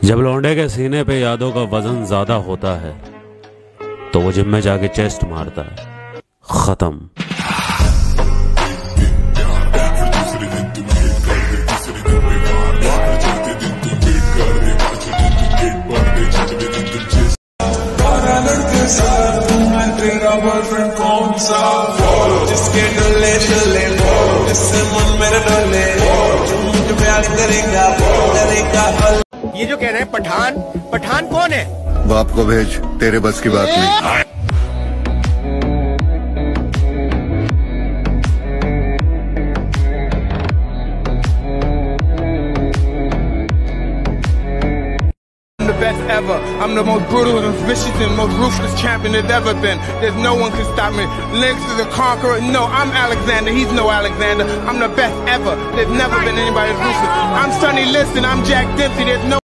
जब लौंडे के सीने पे यादों का वजन ज्यादा होता है तो वो जिम में जाके चेस्ट मारता है। खत्म। तेरा बॉयफ्रेंड कौन सा जिसके डोले डोले जिससे मन मेरे डोले जो मुझे प्यार करेगा ये जो कह रहे हैं पठान कौन है? वो आपको भेज, तेरे बस की बात नहीं। Best ever. I'm the most brutal and vicious and most ruthless champion there's ever been. There's no one can stop me. Lennox is a conqueror. No, I'm Alexander. He's no Alexander. I'm the best ever. There's never been anybody as ruthless. I'm Sonny Liston. I'm Jack Dempsey. There's no